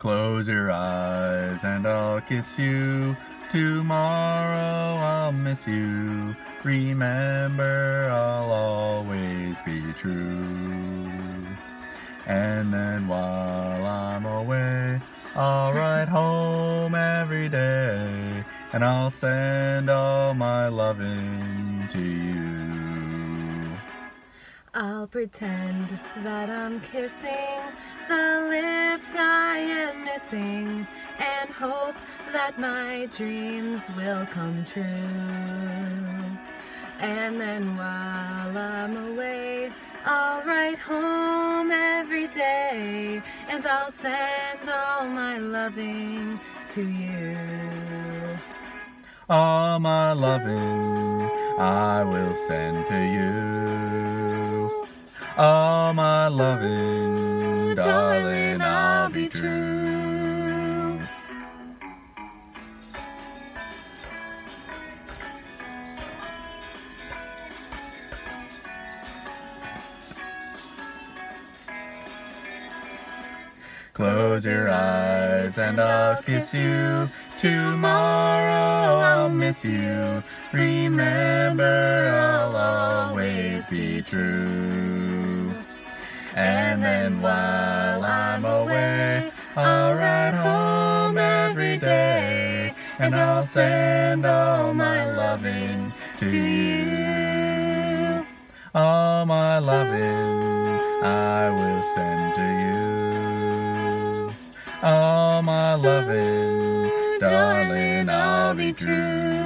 Close your eyes and I'll kiss you. Tomorrow I'll miss you. Remember, I'll always be true. And then while I'm away, I'll write home every day, and I'll send all my loving to you. I'll pretend that I'm kissing the lips I am missing, and hope that my dreams will come true. And then while I'm away, I'll write home every day, and I'll send all my loving to you. All my loving I will send to you. All my loving, darling, I'll be true. Close your eyes and I'll kiss you. Tomorrow I'll miss you. Remember, I'll always be true. And then while I'm away, I'll write home every day, and I'll send all my loving to you. All my loving I will send to you. All my loving, darling, I'll be true.